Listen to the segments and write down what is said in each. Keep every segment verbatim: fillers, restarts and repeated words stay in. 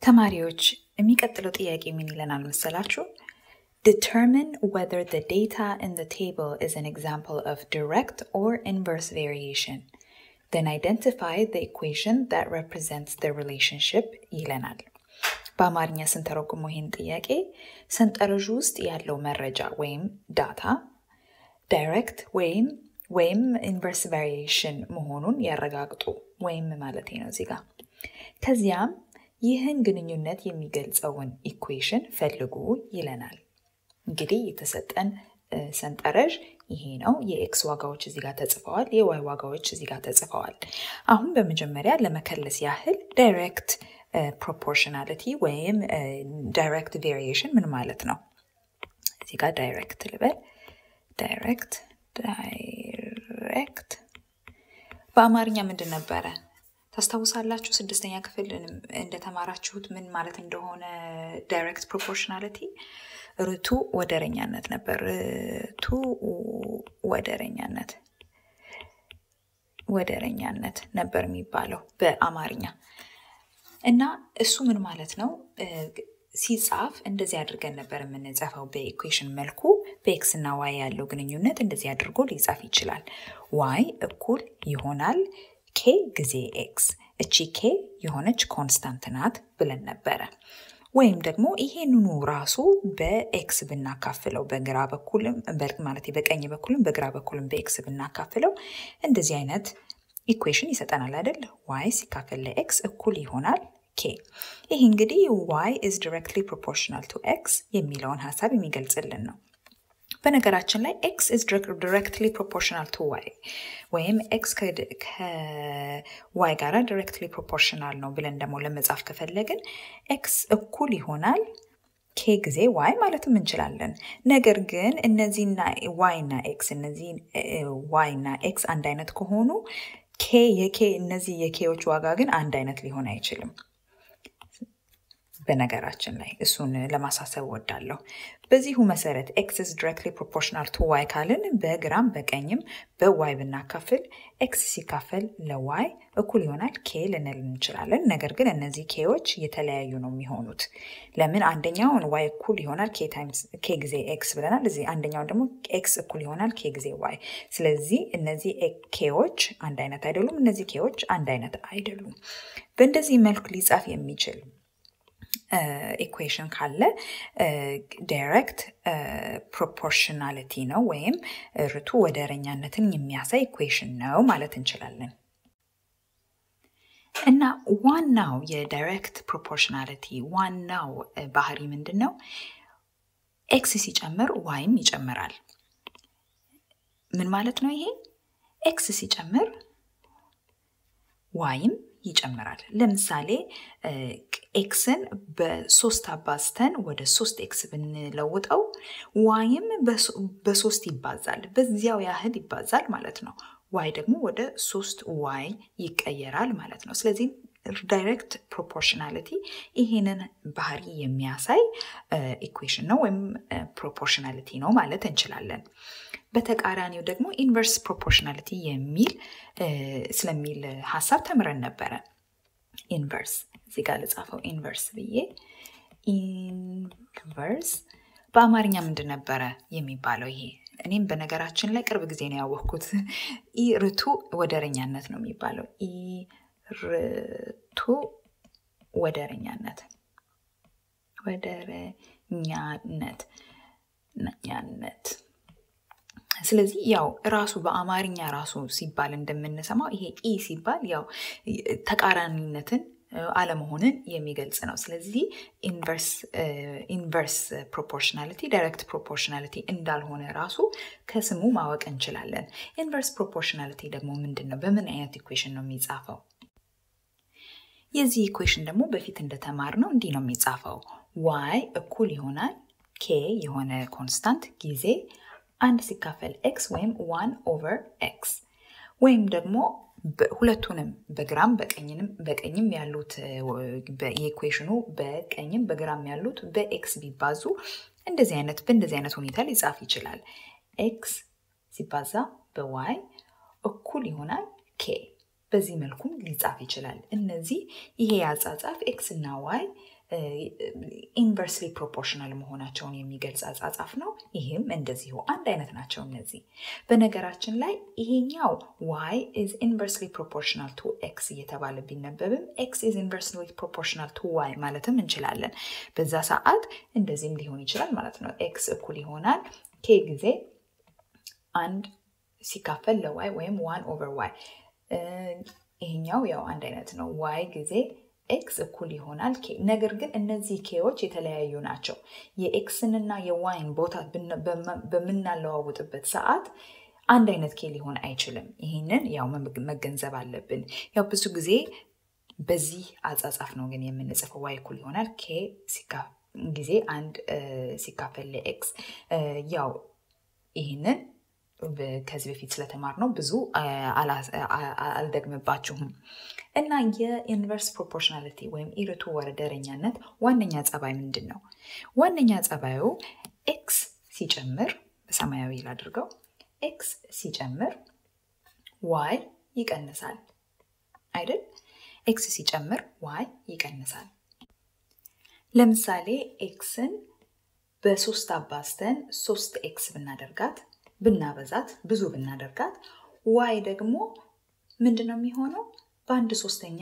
ተማሪዎች የሚቀጥለው ጥያቄ ምን ይለናል መሰላችሁ? Determine whether the data in the table is an example of direct or inverse variation. Then identify the equation that represents the relationship ይለናል። በአማርኛ ስንተረጉመው ይህን ጥያቄ ሰንጠረዥ ውስጥ ያለው መረጃ ወይም ዳታ ዳይሬክት ወይም ወይም inverse variation መሆኑን ያረጋግጡ ወይም ማለት ነው እዚህ ጋር። ከዚያም ይህን ግንኙነት የሚገልጸውን ኢኩዌሽን ፈልጉ ይለናል። እንግዲህ የተሰጠን ሰንጠረዥ ይሄ ነው። የኤክስ ዋጋዎች እዚህ ጋር ተጽፈዋል፣ የዋይ ዋጋዎች እዚህ ጋር ተጽፈዋል። አሁን በመጀመሪያ ለመከለስ ያህል ዳይሬክት ፕሮፖርሽናሊቲ ወይም ዳይሬክት ቬሪዬሽን ምን ማለት ነው? እዚህ ጋር ዳይሬክት ልበል። ዳይሬክት ዳይሬክት በአማርኛ ምንድን ነበረ? ታስታውሳላችሁ? ስድስተኛ ክፍል እንደተማራችሁት ምን ማለት እንደሆነ ዳይሬክት ፕሮፖርሽናሊቲ ርቱ ወደረኛነት ነበር። ርቱ ወደረኛነት ወደረኛነት ነበር የሚባለው በአማርኛ። እና እሱ ምን ማለት ነው? ሲጻፍ እንደዚህ አድርገን ነበር የምንጻፈው በኢኩዌሽን መልኩ። በኤክስ እና ዋይ ያለው ግንኙነት እንደዚህ አድርጎ ሊጻፍ ይችላል። ዋይ እኩል ይሆናል ኬ ጊዜ ኤክስ። እቺ ኬ የሆነች ኮንስታንት ናት ብለን ነበረ። ወይም ደግሞ ይሄንኑ ራሱ በኤክስ ብናካፍለው በግራ በኩልም ማለት በቀኝ በኩልም በግራ በኩልም በኤክስ ብናካፍለው እንደዚህ አይነት ኢኩዌሽን ይሰጠናል አይደል? ዋይ ሲካፈል ለኤክስ እኩል ይሆናል ኬ። ይሄ እንግዲህ ዋይ is directly proportional to x የሚለውን ሐሳብ የሚገልጽልን ነው። በነገራችን ላይ x is directly proportional to y ወይም x ከy ጋር directly proportional ነው ብለን ደግሞ ለመጻፍ ከፈለግን x እኩል ይሆናል k ጊዜ y ማለትም እንችላለን። ነገር ግን እነዚህና y እና x እነዚህ y እና x አንድ አይነት ከሆኑ k የk እነዚህ የkዎች ዋጋ ግን አንድ አይነት ሊሆን አይችልም። በነገራችን ላይ እሱን ለማሳሰብ ወዳለሁ። በዚሁ መሰረት x is directly proportional to y ካልን በግራም በቀኝም በy ብናካፍል x ሲካፈል ለy እኩል ይሆናል k ልንል እንችላለን። ነገር ግን እነዚህ kዎች የተለያዩ ነው የሚሆኑት። ለምን? አንደኛውን y እኩል ይሆናል k times k ጊዜ x ብለናል። እዚህ አንደኛው ደግሞ x እኩል ይሆናል k ጊዜ y። ስለዚህ እነዚህ kዎች አንድ አይነት አይደሉም፣ እነዚህ kዎች አንድ አይነት አይደሉም። በእንደዚህ መልኩ ሊጻፍ የሚችል ኢኩዌሽን ካለ ዳይሬክት ፕሮፖርሽናሊቲ ነው ወይም ርቱ ወደረኛነትን የሚያሳይ ኢኩዌሽን ነው ማለት እንችላለን። እና ዋናው የዳይሬክት ፕሮፖርሽናሊቲ ዋናው ባህሪ ምንድነው? ኤክስ ሲጨምር ዋይም ይጨምራል። ምን ማለት ነው ይሄ? ኤክስ ሲጨምር ዋይም ይጨምራል። ለምሳሌ ኤክስን በሶስት አባዝተን ወደ ሶስት ኤክስ ብንለውጠው ዋይም በሶስት ይባዛል፣ በዚያው ያህል ይባዛል ማለት ነው። ዋይ ደግሞ ወደ ሶስት ዋይ ይቀየራል ማለት ነው። ስለዚህ ዳይሬክት ፕሮፖርሽናሊቲ ይሄንን ባህሪ የሚያሳይ ኢኩዌሽን ነው ወይም ፕሮፖርሽናሊቲ ነው ማለት እንችላለን። በተቃራኒው ደግሞ ኢንቨርስ ፕሮፖርሽናሊቲ የሚል ስለሚል ሐሳብ ተምረን ነበረ። ኢንቨርስ እዚህ ጋር ልጻፈው ኢንቨርስ ብዬ። ኢንቨርስ በአማርኛ ምንድን ነበረ የሚባለው? ይሄ እኔም በነገራችን ላይ ቅርብ ጊዜ ነው ያወቅኩት። ኢ ርቱ ወደረኛነት ነው የሚባለው። ኢ ርቱ ወደረኛነት ወደረኛነት ነኛነት። ስለዚህ ያው ራሱ በአማርኛ ራሱ ሲባል እንደምንሰማው ይሄ ኢ ሲባል ያው ተቃራኒነትን አለመሆንን የሚገልጽ ነው። ስለዚህ ኢንቨርስ ኢንቨርስ ፕሮፖርሽናሊቲ ዳይሬክት ፕሮፖርሽናሊቲ እንዳልሆነ ራሱ ከስሙ ማወቅ እንችላለን። ኢንቨርስ ፕሮፖርሽናሊቲ ደግሞ ምንድነው? በምን አይነት ኢኩዌሽን ነው የሚጻፈው? የዚህ ኢኩዌሽን ደግሞ በፊት እንደተማርነው እንዲህ ነው የሚጻፈው። y እኩል ይሆናል k የሆነ ኮንስታንት ጊዜ አንድ ሲካፈል x ወይም one over x ወይም ደግሞ ሁለቱንም በግራም በቀኝም በቀኝም ያሉት የኢኩዌሽኑ በቀኝም በግራም ያሉት በx ቢባዙ እንደዚህ አይነት በእንደዚህ አይነት ሁኔታ ሊጻፍ ይችላል። x ሲባዛ በy እኩል ይሆናል k በዚህ መልኩ ሊጻፍ ይችላል። እነዚህ ይሄ ያጻጻፍ x እና y inversely proportional መሆናቸውን የሚገልጽ አጻጻፍ ነው ይሄም እንደዚሁ አንድ አይነት ናቸው እነዚህ በነገራችን ላይ ይሄኛው y is inversely proportional to x እየተባለ ቢነበብም x is inversely proportional to y ማለትም እንችላለን በዛ ሰዓት እንደዚህም ሊሆን ይችላል ማለት ነው x እኩል ይሆናል k ጊዜ አንድ ሲካፈል ለy ወይም one over y ይሄኛው ያው አንድ አይነት ነው y ጊዜ x እኩል ይሆናል k ነገር ግን እነዚህ kዎች የተለያዩ ናቸው የx እና የyን ቦታ በመናለዋውጥበት ሰዓት አንድ አይነት k ሊሆን አይችልም ይሄንን ያው መገንዘብ አለብን ያው ብዙ ጊዜ በዚህ አጻጻፍ ነው ግን የምንጽፈው y እኩል ይሆናል k ሲካ ጊዜ አንድ ሲካፈል ለx ያው ይሄንን ከዚህ በፊት ስለተማርነው ብዙ አልደግምባችሁም እና የኢንቨርስ ፕሮፖርሽናሊቲ ወይም ኢርቱ ወረደረኛነት ዋነኛ ጸባይ ምንድነው ዋነኛ ጸባዩ x ሲጨምር በሰማያዊ ላድርገው x ሲጨምር y ይቀንሳል አይደል x ሲጨምር y ይቀንሳል ለምሳሌ xን በሶስት አባዝተን ሶስት x ብናደርጋት ብናበዛት ብዙ ብናደርጋት y ደግሞ ምንድነው የሚሆነው በአንድ ሶስተኛ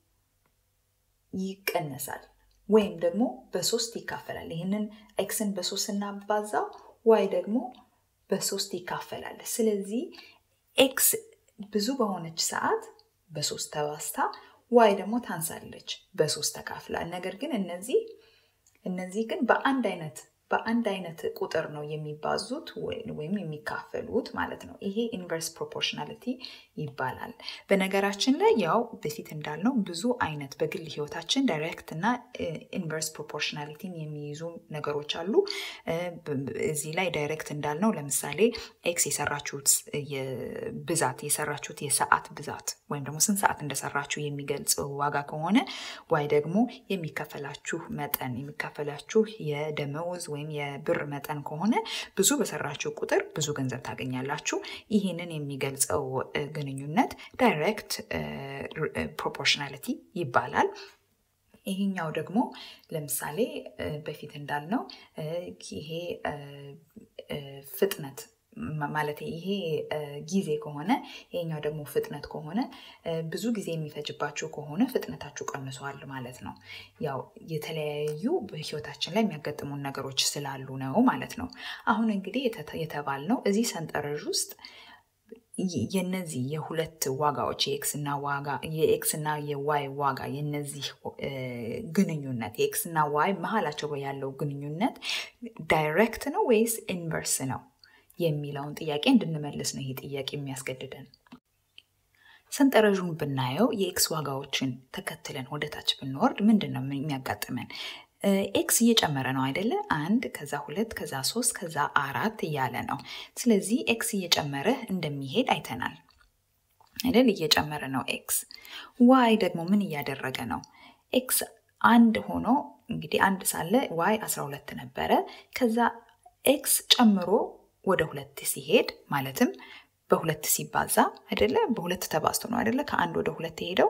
ይቀነሳል ወይም ደግሞ በሶስት ይካፈላል ይሄንን xን በሶስት እናባዛው y ደግሞ በሶስት ይካፈላል ስለዚህ x ብዙ በሆነች ሰዓት በሶስት ተባዝታ y ደግሞ ታንሳለች በሶስት ተካፍላ ነገር ግን እነዚህ እነዚህ ግን በአንድ አይነት በአንድ አይነት ቁጥር ነው የሚባዙት ወይም የሚካፈሉት ማለት ነው ይሄ ኢንቨርስ ፕሮፖርሽናሊቲ ይባላል በነገራችን ላይ ያው በፊት እንዳልነው ብዙ አይነት በግል ህይወታችን ዳይሬክት እና ኢንቨርስ ፕሮፖርሽናሊቲን የሚይዙ ነገሮች አሉ እዚህ ላይ ዳይሬክት እንዳልነው ለምሳሌ x የሰራችሁት የብዛት የሰራችሁት የሰዓት ብዛት ወይም ደግሞ ስንት ሰዓት እንደሰራችሁ የሚገልጽ ዋጋ ከሆነ y ደግሞ የሚከፈላችሁ መጠን የሚከፈላችሁ የደመወዝ ወይም የብር መጠን ከሆነ ብዙ በሰራችሁ ቁጥር ብዙ ገንዘብ ታገኛላችሁ ይሄንን የሚገልጸው ግንኙነት ዳይሬክት ፕሮፖርሽናሊቲ ይባላል ይሄኛው ደግሞ ለምሳሌ በፊት እንዳልነው ይሄ ፍጥነት ማለት ይሄ ጊዜ ከሆነ ይሄኛው ደግሞ ፍጥነት ከሆነ ብዙ ጊዜ የሚፈጅባችሁ ከሆነ ፍጥነታችሁ ቀንሷል ማለት ነው ያው የተለያዩ በህይወታችን ላይ የሚያጋጥሙን ነገሮች ስላሉ ነው ማለት ነው አሁን እንግዲህ የተባልነው እዚህ ሰንጠረዥ ውስጥ የነዚህ የሁለት ዋጋዎች የx እና ዋጋ የx እና የy ዋጋ የነዚህ ግንኙነት የx እና y መሃላቸው ያለው ግንኙነት ዳይሬክት ነው ወይስ ኢንቨርስ ነው የሚለውን ጥያቄ እንድንመልስ ነው ይሄ ጥያቄ የሚያስገድደን ሰንጠረዡን ብናየው የኤክስ ዋጋዎችን ተከትለን ወደ ታች ብንወርድ ምንድነው የሚያጋጥመን ኤክስ እየጨመረ ነው አይደለ አንድ ከዛ ሁለት ከዛ ሶስት ከዛ አራት እያለ ነው ስለዚህ ኤክስ እየጨመረ እንደሚሄድ አይተናል አይደል እየጨመረ ነው ኤክስ ዋይ ደግሞ ምን እያደረገ ነው ኤክስ አንድ ሆኖ እንግዲህ አንድ ሳለ ዋይ አስራ ሁለት ነበረ ከዛ ኤክስ ጨምሮ ወደ ሁለት ሲሄድ ማለትም በሁለት ሲባዛ አይደለ በሁለት ተባዝቶ ነው አይደለ ከአንድ ወደ ሁለት ሄደው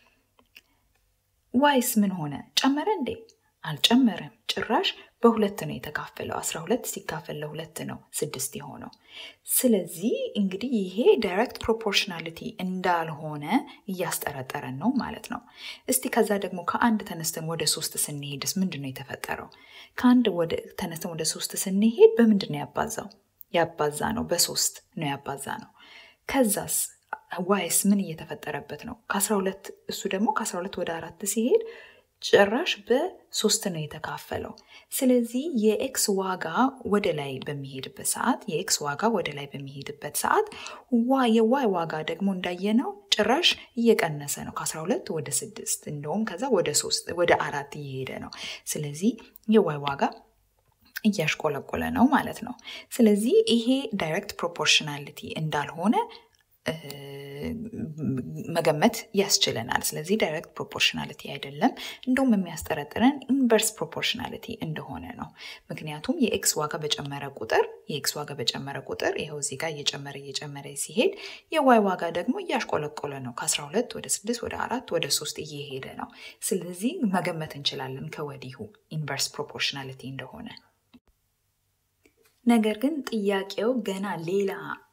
ዋይስ ምን ሆነ ጨመረ እንዴ አልጨመረም ጭራሽ በሁለት ነው የተካፈለው አስራ ሁለት ሲካፈል ለሁለት ነው ስድስት የሆነው ስለዚህ እንግዲህ ይሄ ዳይሬክት ፕሮፖርሽናሊቲ እንዳልሆነ እያስጠረጠረን ነው ማለት ነው እስቲ ከዛ ደግሞ ከአንድ ተነስተን ወደ ሶስት ስንሄድስ ምንድነው የተፈጠረው ከአንድ ወደ ተነስተን ወደ ሶስት ስንሄድ በምንድነው ያባዛው ያባዛ ነው በሶስት ነው ያባዛ ነው ከዛስ ዋይስ ምን እየተፈጠረበት ነው ከ12 እሱ ደግሞ ከ12 ወደ አራት ሲሄድ ጭራሽ በሶስት ነው የተካፈለው ስለዚህ የኤክስ ዋጋ ወደ ላይ በሚሄድበት ሰዓት የኤክስ ዋጋ ወደ ላይ በሚሄድበት ሰዓት ዋይ የዋይ ዋጋ ደግሞ እንዳየነው ጭራሽ እየቀነሰ ነው ከ12 ወደ ስድስት እንደውም ከዛ ወደ ሶስት ወደ አራት እየሄደ ነው ስለዚህ የዋይ ዋጋ እያሽቆለቆለ ነው ማለት ነው ስለዚህ ይሄ ዳይሬክት ፕሮፖርሽናሊቲ እንዳልሆነ መገመት ያስችለናል ስለዚህ ዳይሬክት ፕሮፖርሽናሊቲ አይደለም እንደውም የሚያስጠረጥረን ኢንቨርስ ፕሮፖርሽናሊቲ እንደሆነ ነው ምክንያቱም የኤክስ ዋጋ በጨመረ ቁጥር የኤክስ ዋጋ በጨመረ ቁጥር ይሄው እዚህ ጋር እየጨመረ እየጨመረ ሲሄድ የዋይ ዋጋ ደግሞ እያሽቆለቆለ ነው ከ12 ወደ ስድስት ወደ አራት ወደ ሶስት እየሄደ ነው ስለዚህ መገመት እንችላለን ከወዲሁ ኢንቨርስ ፕሮፖርሽናሊቲ እንደሆነ ነገር ግን ጥያቄው ገና ሌላ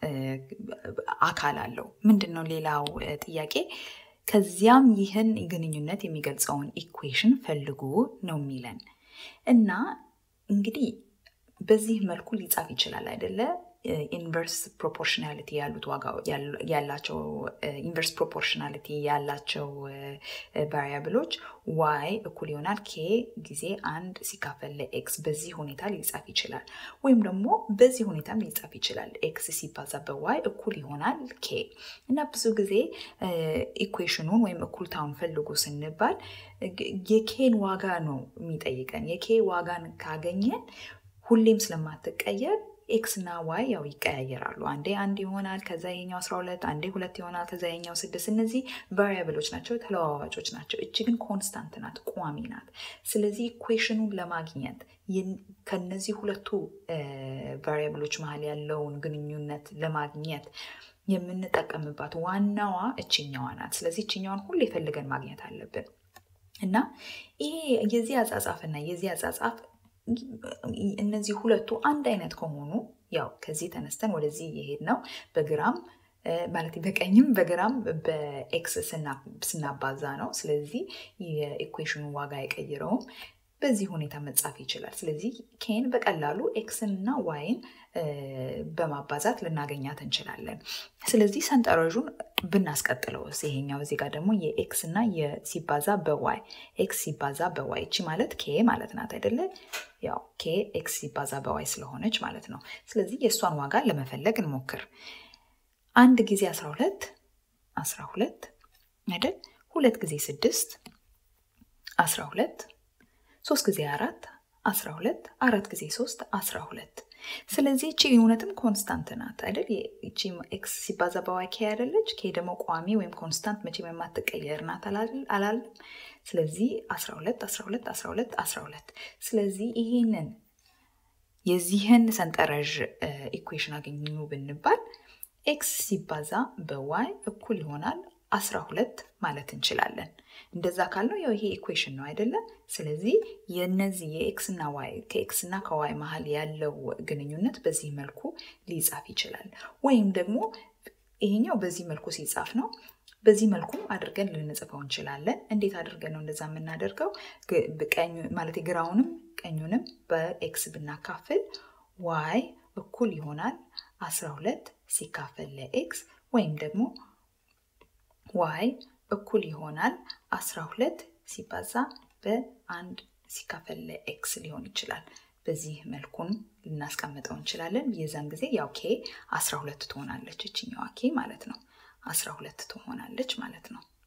አካል አለው ምንድነው ሌላው ጥያቄ ከዚያም ይህን ግንኙነት የሚገልጸውን ኢኩዌሽን ፈልጉ ነው የሚለን እና እንግዲህ በዚህ መልኩ ሊጻፍ ይችላል አይደለ ኢንቨርስ ፕሮፖርሽናሊቲ ያሉት ዋጋው ያላቸው ኢንቨርስ ፕሮፖርሽናሊቲ ያላቸው ቫሪያብሎች y እኩል ይሆናል k ጊዜ አንድ ሲካፈል ለx በዚህ ሁኔታ ሊጻፍ ይችላል ወይም ደግሞ በዚህ ሁኔታ ሊጻፍ ይችላል x ሲባዛ በy እኩል ይሆናል k እና ብዙ ጊዜ ኢኩዌሽኑን ወይም እኩልታውን ፈልጉ ስንባል የkን ዋጋ ነው የሚጠይቀን የk ዋጋን ካገኘን ሁሌም ስለማትቀየር x እና y ያው ይቀያየራሉ አንዴ አንድ ይሆናል ከዛ የኛው አስራ ሁለት አንዴ ሁለት ይሆናል ከዛ የኛው ስድስት እነዚህ ቫሪያብሎች ናቸው ተለዋዋጮች ናቸው እቺ ግን ኮንስታንት ናት ቋሚ ናት ስለዚህ ኢኩዌሽኑን ለማግኘት ከነዚህ ሁለቱ ቫሪያብሎች መሃል ያለውን ግንኙነት ለማግኘት የምንጠቀምባት ዋናዋ እቺኛዋ ናት ስለዚህ እቺኛዋን ሁሌ ፈልገን ማግኘት አለብን እና ይሄ የዚህ አጻጻፍና የዚህ አጻጻፍ እነዚህ ሁለቱ አንድ አይነት ከሆኑ ያው ከዚህ ተነስተን ወደዚህ ይሄድ ነው በግራም ማለት በቀኝም በግራም በኤክስ ስናባዛ ነው ስለዚህ የኢኩዌሽኑ ዋጋ አይቀይረው በዚህ ሁኔታ መጻፍ ይችላል ስለዚህ ኬን በቀላሉ ኤክስን እና ዋይን በማባዛት ልናገኛት እንችላለን ስለዚህ ሰንጠረዡን ብናስቀጥለው ይሄኛው እዚህ ጋር ደግሞ የኤክስ እና የሲባዛ በዋይ ኤክስ ሲባዛ በዋይ እቺ ማለት ኬ ማለት ናት አይደለ ያው ኬ ኤክስ ሲባዛ በዋይ ስለሆነች ማለት ነው ስለዚህ የሷን ዋጋ ለመፈለግ እንሞክር አንድ ጊዜ አስራ ሁለት አስራ ሁለት አይደል ሁለት ጊዜ ስድስት አስራ ሁለት ሶስት ጊዜ አራት አስራ ሁለት አራት ጊዜ ሶስት አስራ ሁለት ስለዚህ እቺ ዩኒትም ኮንስታንት ናት አይደል እቺ ኤክስ ሲባዛ በዋይ ኬ አይደለች ኬ ደግሞ ቋሚ ወይም ኮንስታንት መቼም የማትቀየር ናት አላል ስለዚህ አስራ ሁለት አስራ ሁለት አስራ ሁለት አስራ ሁለት ስለዚህ ይሄንን የዚህን ሰንጠረዥ ኢኩዌሽን አገኙ ብንባል ኤክስ ሲባዛ በዋይ እኩል ይሆናል አስራ ሁለት ማለት እንችላለን እንደዛ ካልነው ያው ይሄ ኢኩዌሽን ነው አይደለ ስለዚህ የነዚህ የኤክስ እና ዋይ ከኤክስ እና ከዋይ መሃል ያለው ግንኙነት በዚህ መልኩ ሊጻፍ ይችላል ወይም ደግሞ ይሄኛው በዚህ መልኩ ሲጻፍ ነው በዚህ መልኩ አድርገን ልንጽፈው እንችላለን እንዴት አድርገን ነው እንደዛ የምናደርገው በቀኝ ማለት ግራውንም ቀኙንም በኤክስ ብናካፍል ዋይ እኩል ይሆናል አስራ ሁለት ሲካፈል ለኤክስ ወይም ደግሞ y እኩል ይሆናል አስራ ሁለት ሲባዛ በአንድ ሲካፈል ለx ሊሆን ይችላል በዚህ መልኩን ልናስቀምጠው እንችላለን የዛን ጊዜ ያው k አስራ ሁለት ትሆናለች እቺኛዋ k ማለት ነው አስራ ሁለት ትሆናለች ማለት ነው